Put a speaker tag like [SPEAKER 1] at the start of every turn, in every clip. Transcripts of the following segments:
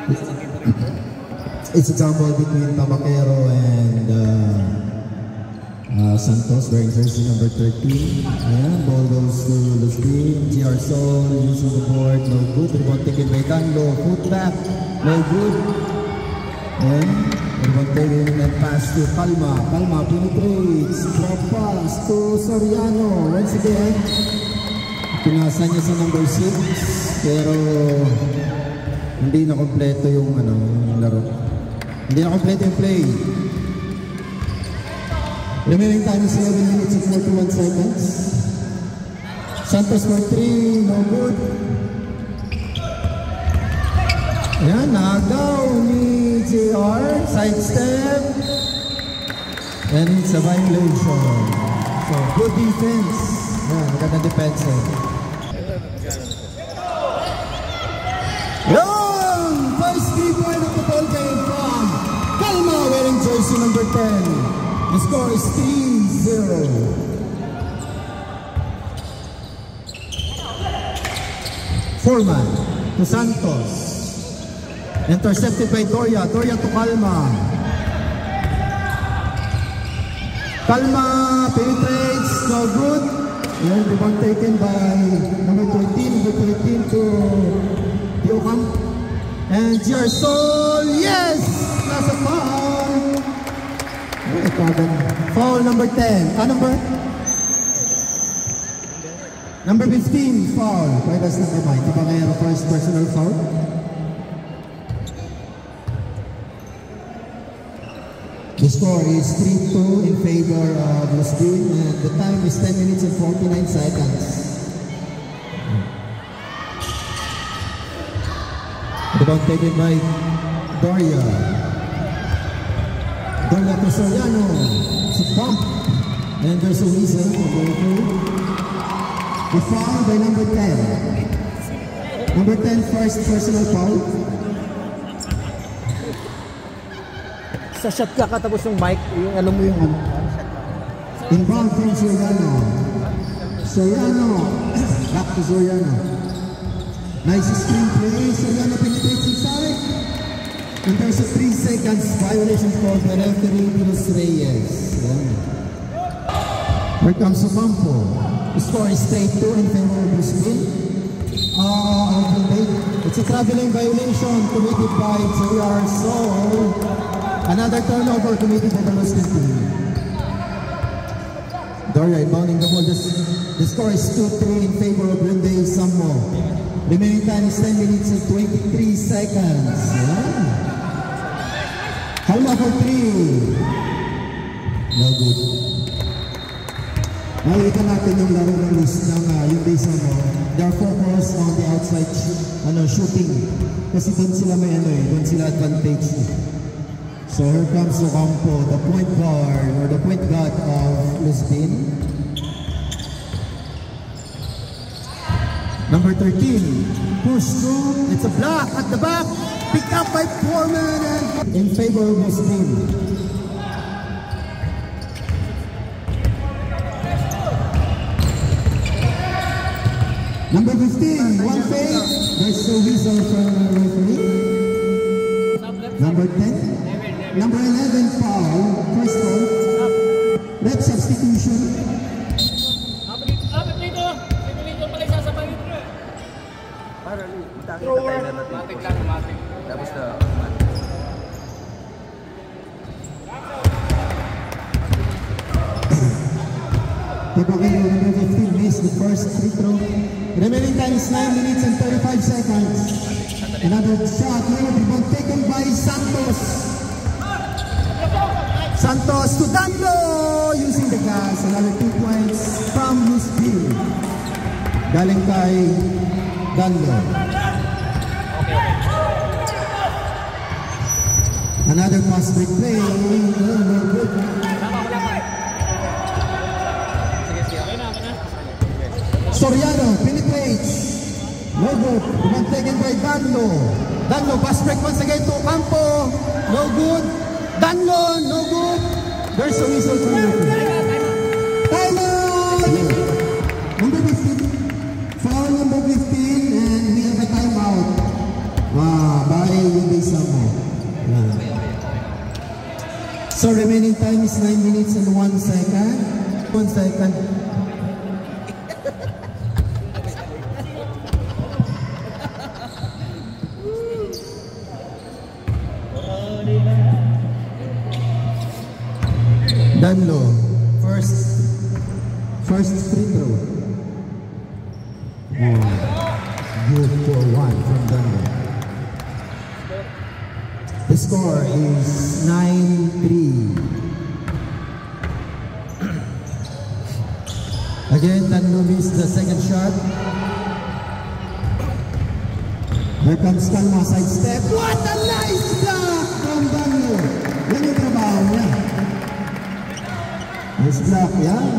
[SPEAKER 1] It's a tumble between Tabaquero and Santos wearing jersey number 13. Ayan, ball goes to Luzbin. GR Sol using the board, no good. Rebound taken by Danlo, foot back, no good. And rebound taken and pass to Calma. Calma penetrates, drop pass to Soriano. Once again, pinasa niya sa number 6, pero hindi na kompleto yung laro. Hindi na kompleto yung play. Remaining time is 11 minutes and 41 seconds. Santos for 3, no good. Ayan, nagaw ni JR, side step. And it's a violation. So, good defense. Ayan, maganda defense. Yung first 3-point of the ball game from Calma wearing jersey number 10. The score is 3-0. Foreman to Santos. Intercepted by Doria. Doria to Calma. Calma penetrates, no good. And rebound taken by number 13 to Diocamp. And GR Sol, yes! Nasa foul. Foul number 10. Number 15, foul. Pwede sa kamay. Tabaquero first personal foul. The score is 3-2 in favor of Luzbin, and the time is 10 minutes and 49 seconds. Rebound taken by Doria. Doria to Soriano. It's a pump. And there's a whistle for going through. The foul by number 10. Number 10, first personal foul.
[SPEAKER 2] Sa shot ka katapos yung mic, yung alam mo yung
[SPEAKER 1] Inbound from Soriano. Soriano. Back to Soriano. Nice screen play. Soriano penetrates inside. And there's a 3 seconds violation called by referee Dinos Reyes. Here comes Ocampo. The score is 3-2 in favor of Luzbin. It's a traveling violation committed by JR Sol. Another turnover committed by the Luzbin team. Doria inbounding the ball. The score is 2-3 in favor of Renday Samo. Remaining time is 10 minutes and 23 seconds. Calma for 3. No good. Nakikita natin yung laro ng list ng yung base mo. They are focused on the outside shooting. Kasi doon sila may doon sila advantage. So here comes Ocampo, the point guard or the point guard of Luzbin. Number 13, push through. It's a block at the back. Picked up by Foreman and in favor of Luzbin. Number 15, one fake. There's a whistle from the referee. Number 10. Number 11, foul. First foul. Rep substitution. Tabaquero, number 15, missed the first free throw. Remaining time is 9 minutes and 35 seconds. Another shot, rebound taken by Santos. Santos to Danlo, using the gas. Another 2 points from Luzbin. Galing kay Danlo. Another fast break play. Soriano penetrates. No good. Rebound taken by Danlo. Danlo, fast break once again to Ocampo. No good. Danlo, no good. There's a whistle for you. Time out! Number 15. Foul number 15 and we have a timeout. By Wendy isa mo. Yan. So remaining time is 9 minutes and 1 second. 1 second. Danlo, first free throw. Good for 1 from Danlo. The score is 9-3. Again, Danlo missed the second shot. Here comes Kalma, side step. What a nice block from Danlo. Yan yung trabaho niya. Nice block, yan.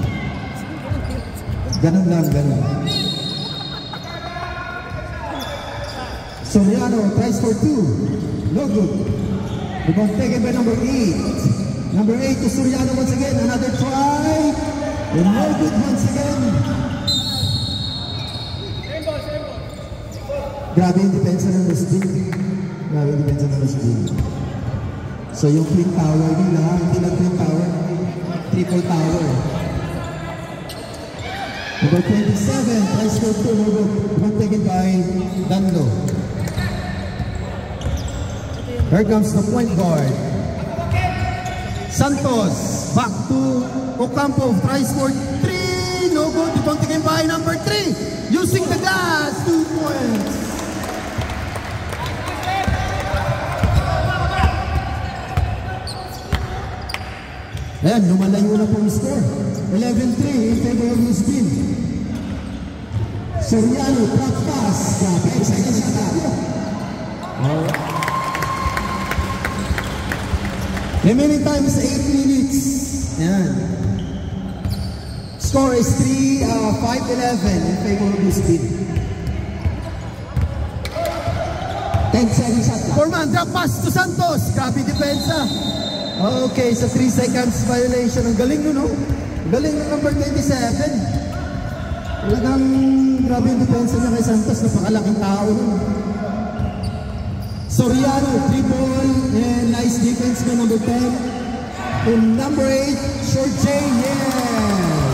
[SPEAKER 1] Ganun lang, ganun. Soriano tries for 2. No good. Rebound taken by number 8. Number 8 to Soriano once again. Another try. And no good once again. Grabe yung depensa ng Rustin. Grabe yung depensa ng Rustin. So yung twin tower nila, hindi lang twin tower, triple tower. Number 27 tries for 2. No good. Rebound taken by Danlo. Here comes the point guard. Santos, back to Ocampo, tries for 3, no good, rebound taken by number 3, using the glass, 2 points. Ayan, lumalayo na po yung score. 11-3 in favor of Muslim. Soriano, drop pass, grabe, excited siya tayo. Alright. Remaining time is 8 minutes. Yan. Score is 5-11 in favor of Muslim. 10 seconds at last. Foreman, drop pass to Santos. Grabe depensa. Okay, sa 3 seconds violation. Ang galing nun, no? Galing ng number 27. Talagang grabe yung depensa niya kay Santos. Napakalaking tao nun. Soriano, 3 ball, and nice defense by number 10. And number 8, Short J, yes!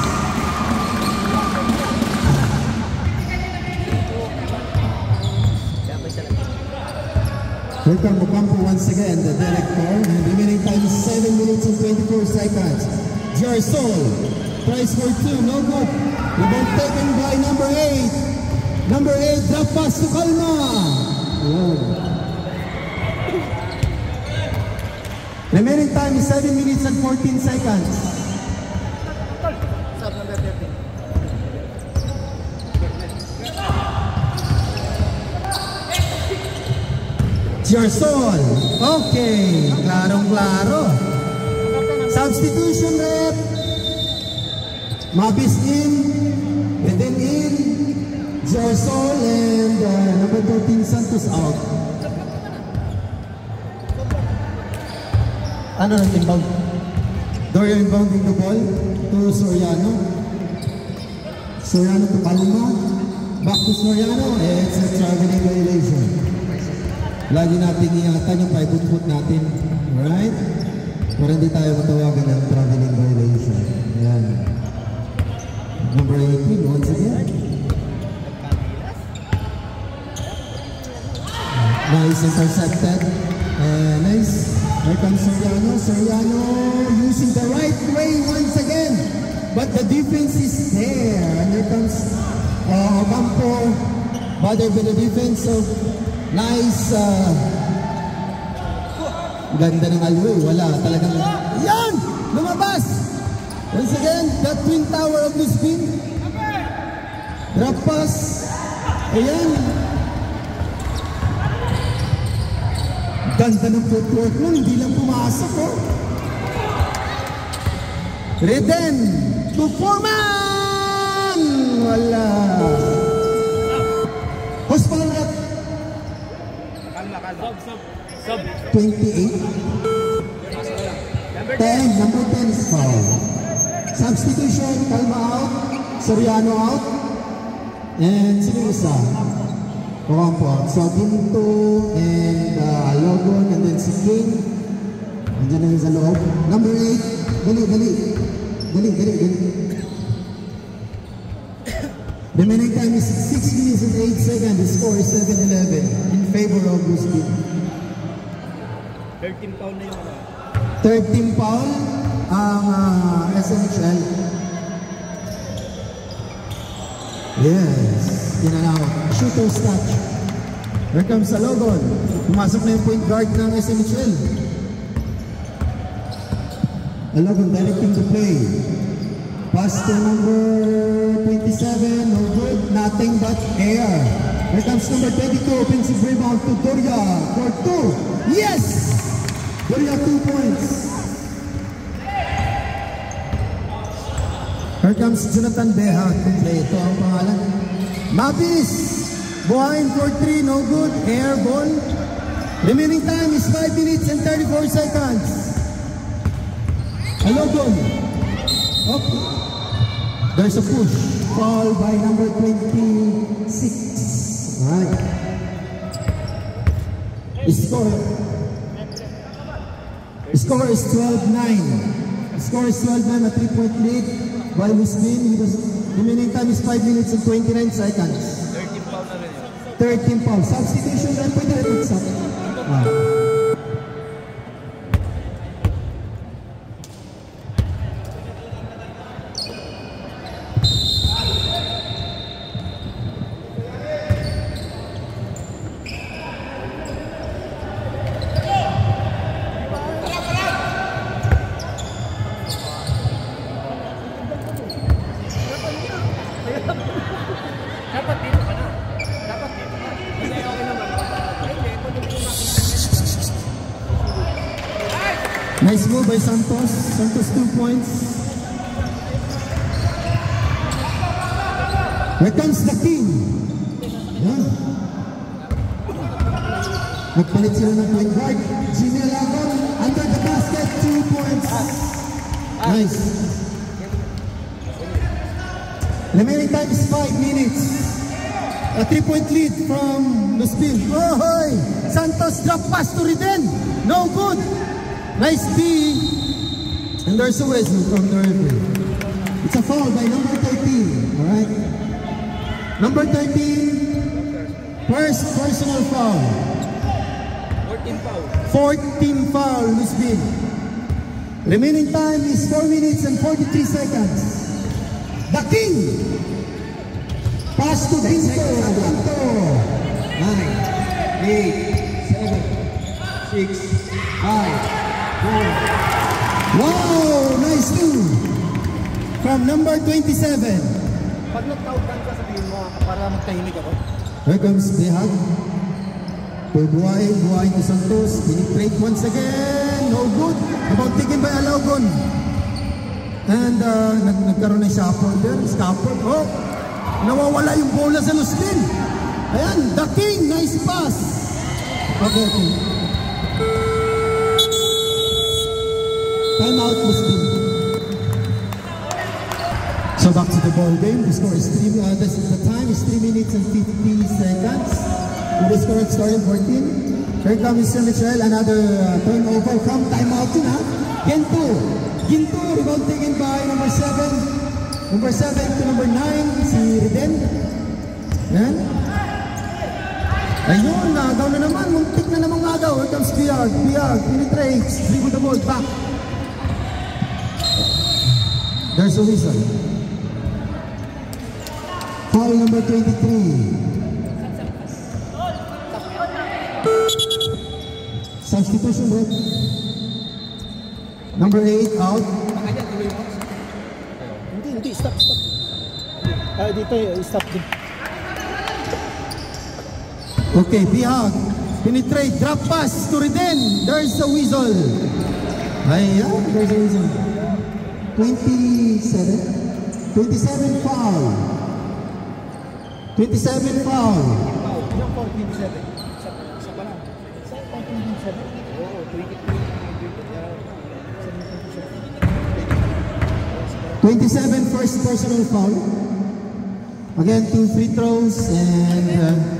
[SPEAKER 1] Here comes Ocampo once again, the director. And remaining time is 7 minutes and 24 seconds. Jarsol tries for 2, no good. Rebound taken by number 8. Number 8, drop pass to Kalma. Remaining time is 7 minutes and 14 seconds. Jarsol. Okay, klarong-klaro. Substitution rep. Mabis in, Eden in, Jarsol, and number 13 Santos out. Ano na inbound? Dorio inbounding the ball to Soriano. Soriano to Kalma. Back to Soriano. It's a traveling violation. Lagi natin iingatan yung 5-foot natin. Alright? Para hindi tayo matawagan ng traveling violation. Ayan. Number 18 once again. Nice intercepted. Nice. Here comes Soriano. Soriano using the right way once again. But the defense is there. And here comes Ocampo. Bothered with the defense. So, nice. Ganda ng alway. Wala. Talagang. Yan! Lumabas! Once again, the twin tower of Muslim. Drop pass. Ayan. Ganda ng footwork mo, hindi lang pumasok, oh. Reden to Foreman! Wala. Hospital rep. Sub. 28. 10, number 10 is foul. Substitution, Kalma out. Soriano out. And sino isa? So Ginto and Logon, and then si King. Nandiyan na yung sa loob. Number 8. Dali. The remaining time is 6 minutes and 8 seconds. The score is 7-11 in favor of Blue Speed.
[SPEAKER 2] 13 pound na yung
[SPEAKER 1] 13 pound ang SNHL. Yes. Tinanaw. Shooter's touch. Here comes Logon. Pumasok na yung point guard ng SNHL. Logon directing the play. Pass to number 27. No good. Nothing but air. Here comes number 22. Offensive rebound to Doria for 2. Yes! Doria 2 points. Here comes Jonathan Beha to play. Ito ang pangalan. Mabis! Buhain for 3. No good. Airball. Remaining time is 5 minutes and 34 seconds. Logon. Okay. There's a push. Foul by number 26. Alright. Score is 12-9. Score is 12-9, a 3-point lead by Muslim. Remaining time is 5 minutes and 29 seconds.
[SPEAKER 2] 13 pound na rin.
[SPEAKER 1] 13 pound. Substitution na pwede rin mag-sub.
[SPEAKER 2] Dapat dito ka na. Kasi okay naman.
[SPEAKER 1] Nice move by Santos. Santos 2 points. Here comes the king. Yeah. Nagpalit sila ng point guard. Jimmy Alagon under the basket. 2 points. Nice. Remaining time is 5 minutes. A 3-point lead from Luspin. Oh, hoy! Santos drop pass to Riden. No good. Nice D. And there's a whistle from the referee. It's a foul by number 13. Alright. Number 13. First personal foul.
[SPEAKER 2] 14 foul.
[SPEAKER 1] 14 foul, Luspin. Remaining time is 4 minutes and 43 seconds. The King. Pass to Ginto. 9, 8, 7, 6, 5, 4. Wow! Nice two. From number 27.
[SPEAKER 2] Pag nag-countdown ka, sabihin mo para magtahimik ako.
[SPEAKER 1] Here comes Behag. Buhay to Santos. Penetrate once again. No good. About taken by Logon. And nagkaroon ng shuffle there. Scaffold. Oh! Nawawala yung bola sa Luspin. Ayan, the King. Nice pass. Okay. Time out, Luspin. So back to the ball game. The score is the time is 3 minutes and 50 seconds. With the score starting 14. Here comes St. Michel. Another turnover from timeout yun, ha? Ginto, rebound taken by number 7. Number 7 to number 9, si Riden. Yan. Ayun, nagaw na naman. Muntik na namang agaw. Here comes Piag, penetrates. Dribble the ball back. There's a whistle. Foul number 23. Substitution, right? Number 8 out.
[SPEAKER 2] Hindi, stop. Dito, stop din.
[SPEAKER 1] Okay, Bihag. Penetrate, drop pass to Riden. There's a whistle. Ayan, there's a whistle. 27 foul. 27 foul.
[SPEAKER 2] Yung 27. Isa pa lang. Sa 27? Oo,
[SPEAKER 1] 27 first personal foul. Again, 2 free throws and